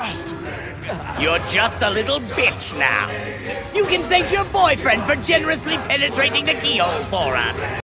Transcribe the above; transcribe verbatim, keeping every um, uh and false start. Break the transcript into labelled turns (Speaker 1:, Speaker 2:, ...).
Speaker 1: fast.
Speaker 2: You're just a little bitch now.
Speaker 3: You can thank your boyfriend for generously penetrating the keyhole for us.